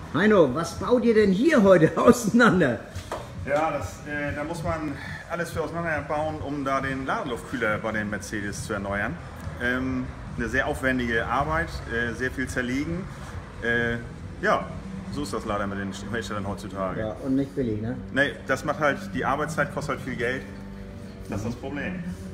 Heino, was baut ihr denn hier heute auseinander? Ja, da muss man alles für auseinanderbauen, um da den Ladeluftkühler bei den Mercedes zu erneuern. Eine sehr aufwendige Arbeit, sehr viel zerlegen. Ja, so ist das leider mit den Herstellern heutzutage. Ja, und nicht billig, ne? Nee, das macht halt, die Arbeitszeit kostet halt viel Geld. Das ist das Problem.